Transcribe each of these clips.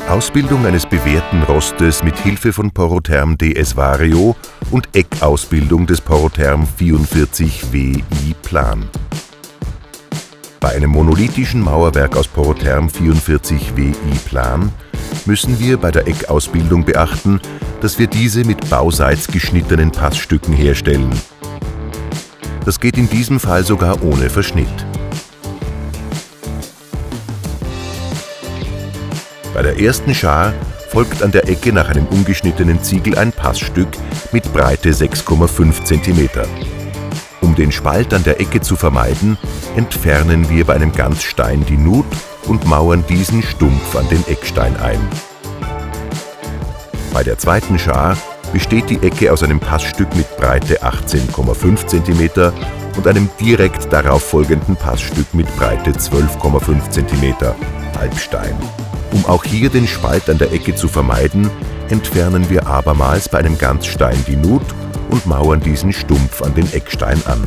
Ausbildung eines bewährten Rostes mit Hilfe von Porotherm DS Vario und Eckausbildung des Porotherm 44 WI Plan. Bei einem monolithischen Mauerwerk aus Porotherm 44 WI Plan müssen wir bei der Eckausbildung beachten, dass wir diese mit bauseits geschnittenen Passstücken herstellen. Das geht in diesem Fall sogar ohne Verschnitt. Bei der ersten Schar folgt an der Ecke nach einem ungeschnittenen Ziegel ein Passstück mit Breite 6,5 cm. Um den Spalt an der Ecke zu vermeiden, entfernen wir bei einem Ganzstein die Nut und mauern diesen stumpf an den Eckstein ein. Bei der zweiten Schar besteht die Ecke aus einem Passstück mit Breite 18,5 cm und einem direkt darauf folgenden Passstück mit Breite 12,5 cm, Halbstein. Um auch hier den Spalt an der Ecke zu vermeiden, entfernen wir abermals bei einem Ganzstein die Nut und mauern diesen stumpf an den Eckstein an.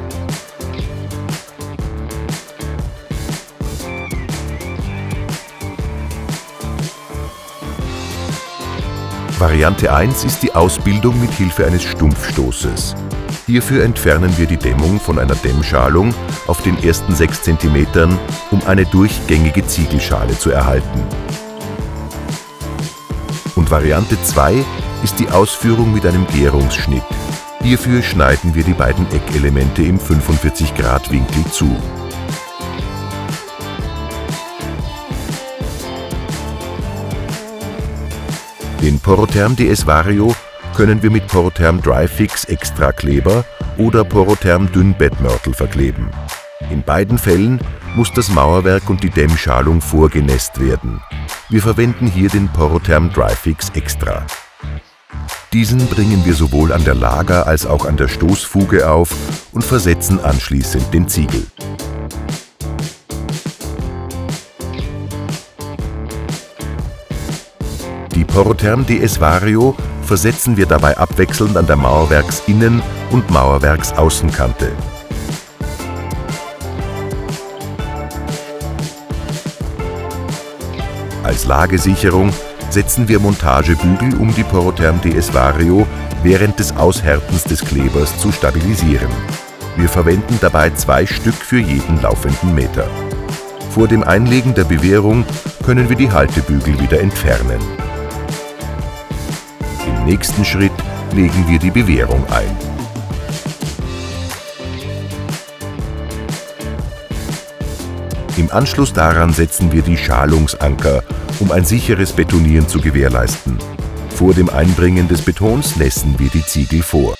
Variante 1 ist die Ausbildung mit Hilfe eines Stumpfstoßes. Hierfür entfernen wir die Dämmung von einer Dämmschalung auf den ersten 6 cm, um eine durchgängige Ziegelschale zu erhalten. Und Variante 2 ist die Ausführung mit einem Gärungsschnitt. Hierfür schneiden wir die beiden Eckelemente im 45°-Winkel zu. Den Porotherm DS Vario können wir mit Porotherm Dry-Fix Extra Kleber oder Porotherm Dünnbettmörtel verkleben. In beiden Fällen muss das Mauerwerk und die Dämmschalung vorgenässt werden. Wir verwenden hier den Porotherm Dry-Fix Extra. Diesen bringen wir sowohl an der Lager- als auch an der Stoßfuge auf und versetzen anschließend den Ziegel. Die Porotherm DS Vario versetzen wir dabei abwechselnd an der Mauerwerksinnen- und Mauerwerksaußenkante. Als Lagesicherung setzen wir Montagebügel um die Porotherm DS Vario während des Aushärtens des Klebers zu stabilisieren. Wir verwenden dabei 2 Stück für jeden laufenden Meter. Vor dem Einlegen der Bewehrung können wir die Haltebügel wieder entfernen. Im nächsten Schritt legen wir die Bewehrung ein. Im Anschluss daran setzen wir die Schalungsanker, um ein sicheres Betonieren zu gewährleisten. Vor dem Einbringen des Betons nässen wir die Ziegel vor.